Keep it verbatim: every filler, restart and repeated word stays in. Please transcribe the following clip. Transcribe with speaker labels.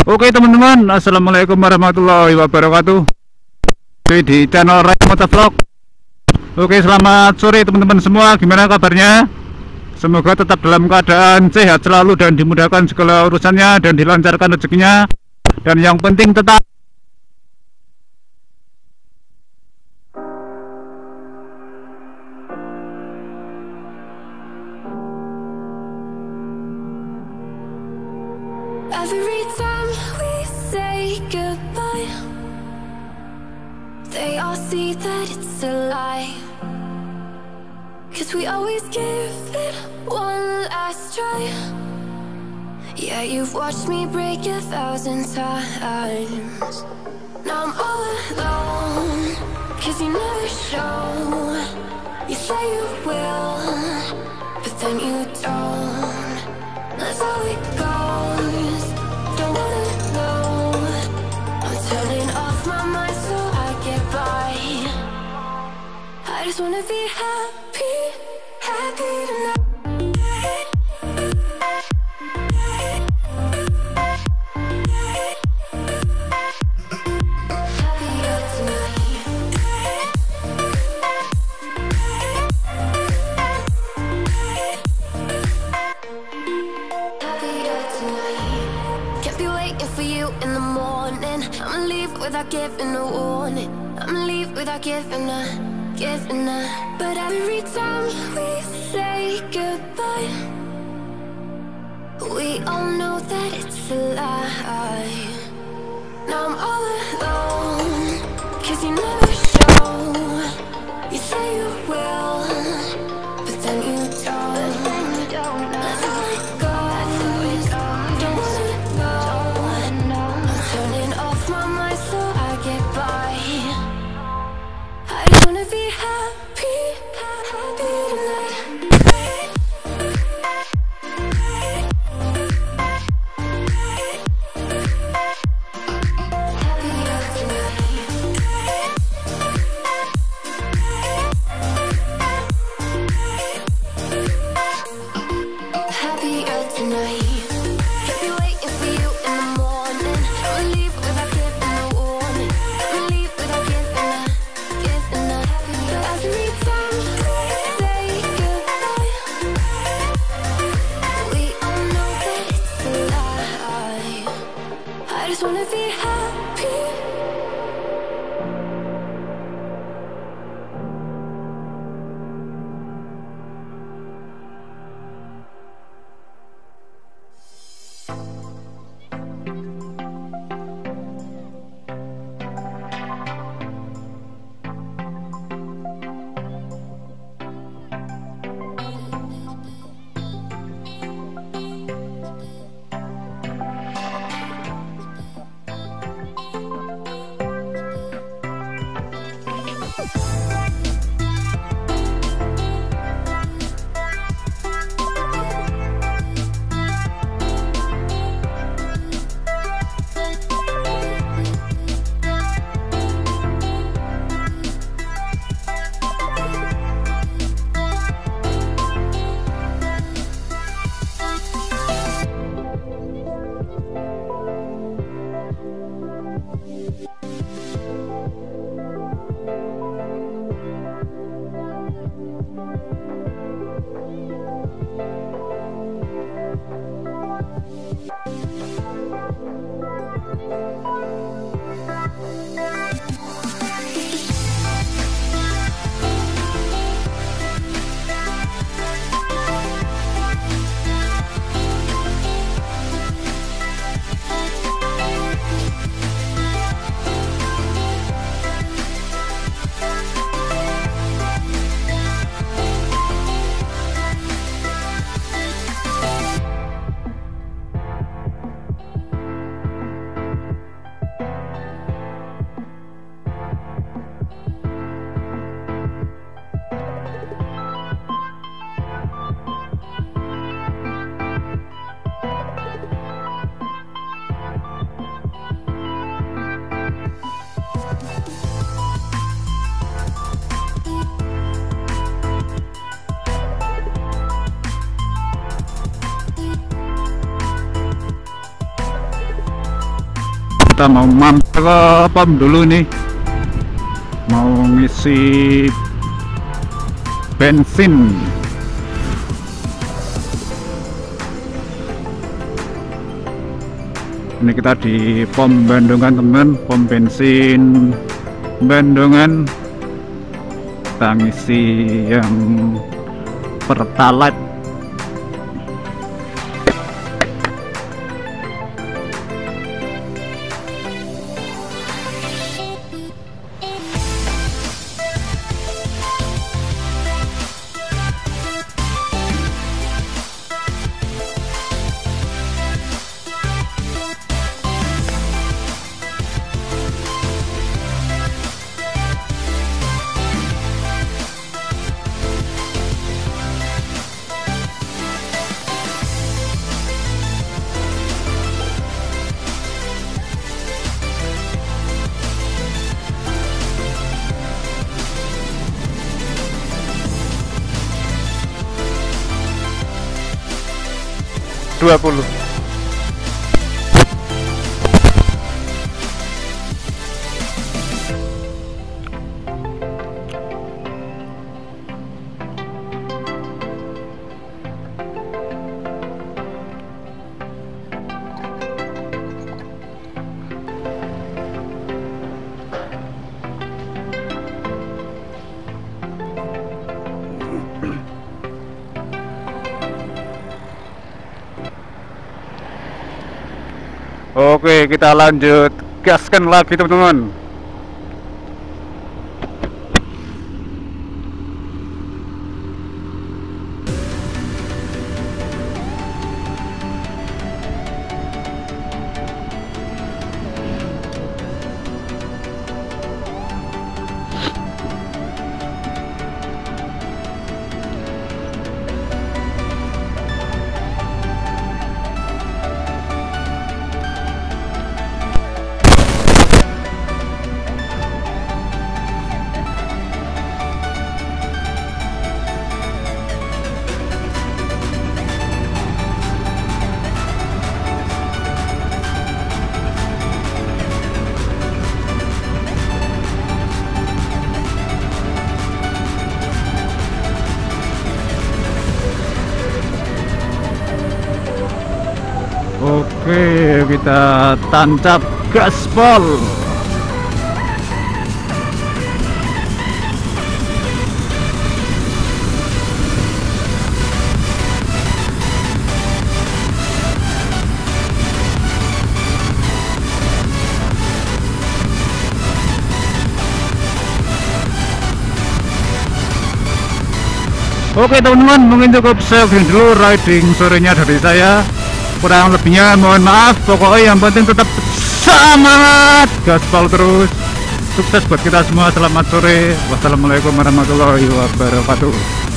Speaker 1: Oke teman-teman, assalamualaikum warahmatullahi wabarakatuh. Di channel Ray Motovlog. Oke, selamat sore teman-teman semua. Gimana kabarnya? Semoga tetap dalam keadaan sehat selalu dan dimudahkan segala urusannya dan dilancarkan rezekinya. Dan yang penting tetap
Speaker 2: Every time we say goodbye, they all see that it's a lie. Cause we always give it one last try. Yeah, you've watched me break a thousand times. Now I'm all alone, cause you never show. You say you will, but then you don't. That's how it goes. Don't wanna know. I'm turning off my mind so I get by. I just wanna be happy, happy tonight. Happier tonight. Happier tonight. Can't be waiting for you in the morning. I'ma leave without giving a warning. I'ma leave without giving a, giving a. But every time we say goodbye, we all know that it's a lie. Now I'm all alone, cause you never show. You say you will, but then you don't. That's how it goes. Don't wanna know. I'm turning off my mind so I get by. I just wanna be happy, happy tonight. Happier tonight.
Speaker 1: kita mau mampir ke pom dulu nih, mau ngisi bensin. Ini kita di pom Bandungan teman, pom bensin Bandungan. Kita ngisi yang Pertalite. dua puluh. Oke, kita lanjut gaskan lagi teman-teman. Oke, kita tancap gaspol. Oke teman-teman, mungkin cukup sekian dulu riding sorenya dari saya. Kurang lebihnya mohon maaf, pokoknya yang penting tetap semangat, gaspol terus. Sukses buat kita semua, selamat sore. Wassalamualaikum warahmatullahi wabarakatuh.